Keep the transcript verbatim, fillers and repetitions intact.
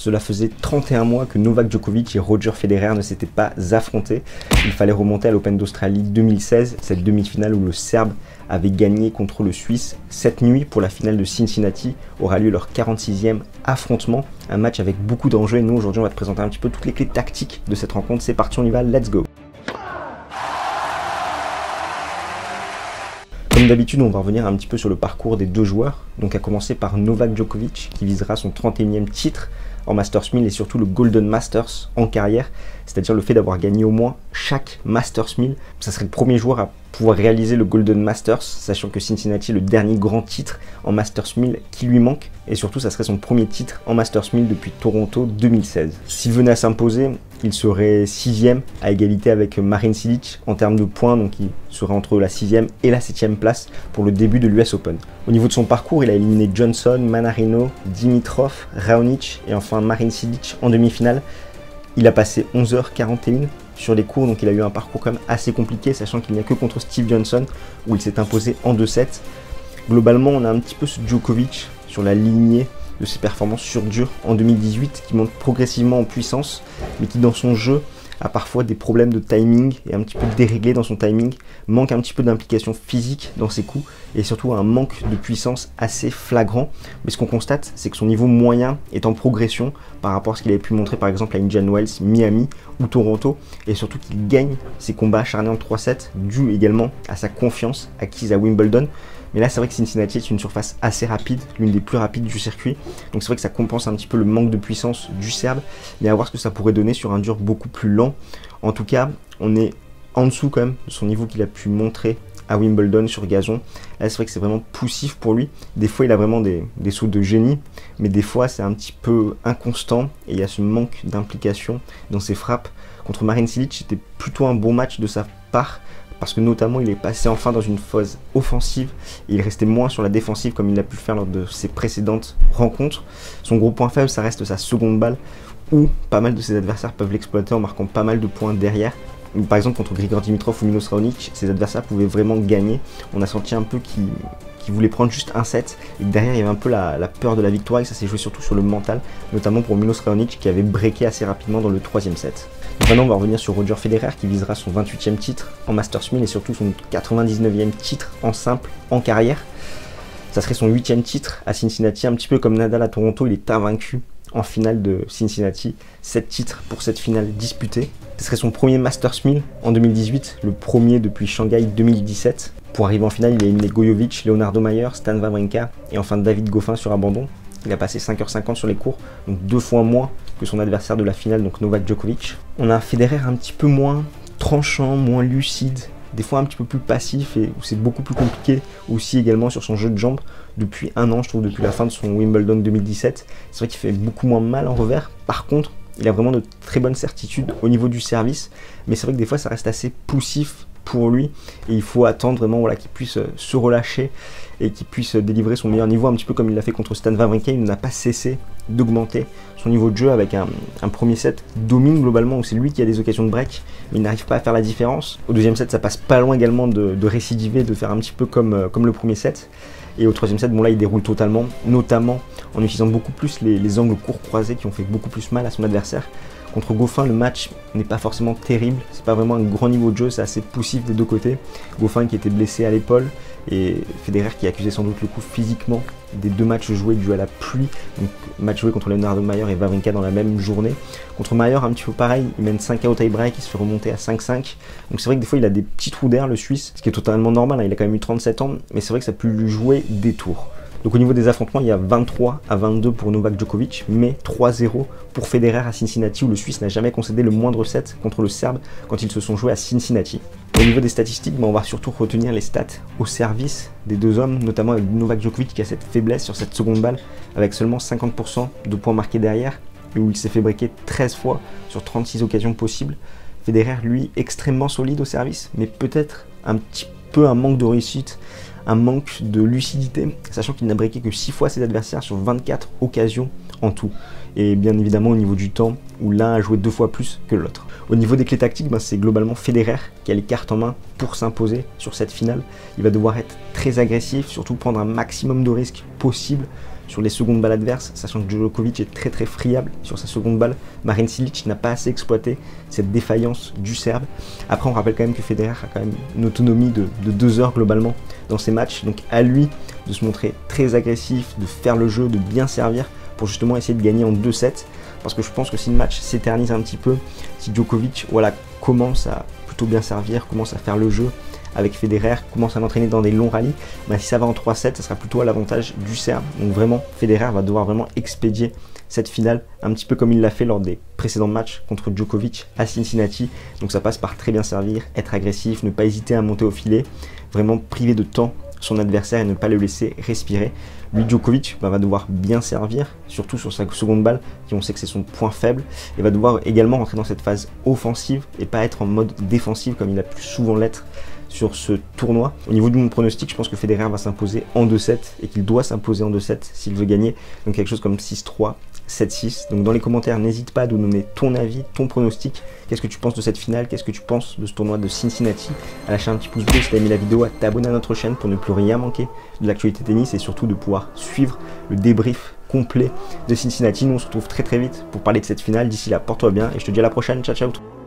Cela faisait trente et un mois que Novak Djokovic et Roger Federer ne s'étaient pas affrontés. Il fallait remonter à l'Open d'Australie deux mille seize, cette demi-finale où le Serbe avait gagné contre le Suisse. Cette nuit, pour la finale de Cincinnati, aura lieu leur quarante-sixième affrontement. Un match avec beaucoup d'enjeux et nous, aujourd'hui, on va te présenter un petit peu toutes les clés tactiques de cette rencontre. C'est parti, on y va, let's go! Comme d'habitude, on va revenir un petit peu sur le parcours des deux joueurs. Donc à commencer par Novak Djokovic qui visera son trente et unième titre en Masters mille et surtout le Golden Masters en carrière, c'est-à-dire le fait d'avoir gagné au moins chaque Masters mille. Ça serait le premier joueur à pouvoir réaliser le Golden Masters, sachant que Cincinnati est le dernier grand titre en Masters mille qui lui manque, et surtout ça serait son premier titre en Masters mille depuis Toronto deux mille seize. S'il venait à s'imposer, il serait sixième à égalité avec Marin Cilic en termes de points, donc il serait entre la sixième et la septième place pour le début de l'U S Open. Au niveau de son parcours, il a éliminé Johnson, Manarino, Dimitrov, Raonic et enfin Marin Cilic en demi-finale. Il a passé onze heures quarante et une sur les cours, donc il a eu un parcours quand même assez compliqué, sachant qu'il n'y a que contre Steve Johnson où il s'est imposé en deux sets. Globalement, on a un petit peu ce Djokovic sur la lignée de ses performances sur dur en deux mille dix-huit, qui monte progressivement en puissance, mais qui dans son jeu a parfois des problèmes de timing et un petit peu déréglé dans son timing, manque un petit peu d'implication physique dans ses coups et surtout un manque de puissance assez flagrant. Mais ce qu'on constate, c'est que son niveau moyen est en progression par rapport à ce qu'il avait pu montrer par exemple à Indian Wells, Miami ou Toronto, et surtout qu'il gagne ses combats acharnés en trois sept, dû également à sa confiance acquise à Wimbledon. Mais là, c'est vrai que Cincinnati est une surface assez rapide, l'une des plus rapides du circuit. Donc c'est vrai que ça compense un petit peu le manque de puissance du Serbe. Mais à voir ce que ça pourrait donner sur un dur beaucoup plus lent. En tout cas, on est en dessous quand même de son niveau qu'il a pu montrer à Wimbledon sur gazon. Là, c'est vrai que c'est vraiment poussif pour lui. Des fois, il a vraiment des, des sauts de génie. Mais des fois, c'est un petit peu inconstant. Et il y a ce manque d'implication dans ses frappes. Contre Marin Cilic, c'était plutôt un bon match de sa part, parce que notamment il est passé enfin dans une phase offensive et il restait moins sur la défensive comme il a pu le faire lors de ses précédentes rencontres. Son gros point faible, ça reste sa seconde balle où pas mal de ses adversaires peuvent l'exploiter en marquant pas mal de points derrière. Par exemple contre Grigor Dimitrov ou Milos Raonic, ses adversaires pouvaient vraiment gagner. On a senti un peu qu'il qu'il voulait prendre juste un set et que derrière il y avait un peu la, la peur de la victoire et ça s'est joué surtout sur le mental, notamment pour Milos Raonic qui avait breaké assez rapidement dans le troisième set. Donc maintenant on va revenir sur Roger Federer qui visera son vingt-huitième titre en Masters mille et surtout son quatre-vingt-dix-neuvième titre en simple en carrière. Ça serait son huitième titre à Cincinnati, un petit peu comme Nadal à Toronto, il est invaincu en finale de Cincinnati. sept titres pour cette finale disputée. Ce serait son premier Masters mille en deux mille dix-huit, le premier depuis Shanghai deux mille dix-sept. Pour arriver en finale, il a éliminé Gojovic, Leonardo Mayer, Stan Wawrinka et enfin David Goffin sur abandon. Il a passé cinq heures cinquante sur les cours, donc deux fois moins que son adversaire de la finale, donc Novak Djokovic. On a un Federer un petit peu moins tranchant, moins lucide, des fois un petit peu plus passif et où c'est beaucoup plus compliqué aussi également sur son jeu de jambes depuis un an, je trouve, depuis la fin de son Wimbledon deux mille dix-sept. C'est vrai qu'il fait beaucoup moins mal en revers. Par contre, il a vraiment de très bonnes certitudes au niveau du service, mais c'est vrai que des fois ça reste assez poussif pour lui et il faut attendre vraiment voilà, qu'il puisse se relâcher et qu'il puisse délivrer son meilleur niveau, un petit peu comme il l'a fait contre Stan Wawrinka. Il n'a pas cessé d'augmenter son niveau de jeu avec un, un premier set qui domine globalement, où c'est lui qui a des occasions de break, mais il n'arrive pas à faire la différence. Au deuxième set, ça passe pas loin également de, de récidiver, de faire un petit peu comme, comme le premier set. Et au troisième set, bon là il déroule totalement, notamment en utilisant beaucoup plus les, les angles courts croisés qui ont fait beaucoup plus mal à son adversaire. Contre Goffin, le match n'est pas forcément terrible, c'est pas vraiment un grand niveau de jeu, c'est assez poussif des deux côtés. Goffin qui était blessé à l'épaule et Federer qui accusait sans doute le coup physiquement des deux matchs joués dû à la pluie, donc match joué contre Leonardo Mayer et Wawrinka dans la même journée. Contre Mayer, un petit peu pareil, il mène cinq à au tie-break, il se fait remonter à cinq cinq, donc c'est vrai que des fois il a des petits trous d'air le Suisse, ce qui est totalement normal, hein. Il a quand même eu trente-sept ans, mais c'est vrai que ça peut lui jouer des tours. Donc au niveau des affrontements, il y a vingt-trois à vingt-deux pour Novak Djokovic, mais trois zéro pour Federer à Cincinnati, où le Suisse n'a jamais concédé le moindre set contre le Serbe quand ils se sont joués à Cincinnati. Au niveau des statistiques, ben on va surtout retenir les stats au service des deux hommes, notamment avec Novak Djokovic qui a cette faiblesse sur cette seconde balle, avec seulement cinquante pour cent de points marqués derrière, et où il s'est fait breaker treize fois sur trente-six occasions possibles. Federer, lui, extrêmement solide au service, mais peut-être un petit peu un manque de réussite, un manque de lucidité, sachant qu'il n'a breaké que six fois ses adversaires sur vingt-quatre occasions en tout. Et bien évidemment au niveau du temps, où l'un a joué deux fois plus que l'autre. Au niveau des clés tactiques, ben c'est globalement Federer qui a les cartes en main pour s'imposer sur cette finale. Il va devoir être très agressif, surtout prendre un maximum de risques possible sur les secondes balles adverses, sachant que Djokovic est très très friable sur sa seconde balle. Marin Cilic n'a pas assez exploité cette défaillance du Serbe. Après, on rappelle quand même que Federer a quand même une autonomie de, de deux heures globalement dans ses matchs, donc à lui de se montrer très agressif, de faire le jeu, de bien servir pour justement essayer de gagner en deux sets, parce que je pense que si le match s'éternise un petit peu, si Djokovic voilà, commence à plutôt bien servir, commence à faire le jeu avec Federer, commence à l'entraîner dans des longs rallyes, bah si ça va en trois sets, ça sera plutôt à l'avantage du Serbe. Donc vraiment, Federer va devoir vraiment expédier cette finale, un petit peu comme il l'a fait lors des précédents matchs contre Djokovic à Cincinnati. Donc ça passe par très bien servir, être agressif, ne pas hésiter à monter au filet, vraiment priver de temps son adversaire et ne pas le laisser respirer. Lui, Djokovic bah, va devoir bien servir, surtout sur sa seconde balle, qui on sait que c'est son point faible, et va devoir également rentrer dans cette phase offensive et pas être en mode défensif comme il a pu souvent l'être sur ce tournoi. Au niveau de mon pronostic, je pense que Federer va s'imposer en deux sets et qu'il doit s'imposer en deux sets s'il veut gagner, donc quelque chose comme six trois, sept six. Donc dans les commentaires, n'hésite pas à nous donner ton avis, ton pronostic. Qu'est-ce que tu penses de cette finale? Qu'est-ce que tu penses de ce tournoi de Cincinnati? À lâcher un petit pouce bleu si tu as aimé la vidéo, à t'abonner à notre chaîne pour ne plus rien manquer de l'actualité tennis et surtout de pouvoir suivre le débrief complet de Cincinnati. Nous on se retrouve très très vite pour parler de cette finale. D'ici là, porte-toi bien et je te dis à la prochaine. Ciao ciao.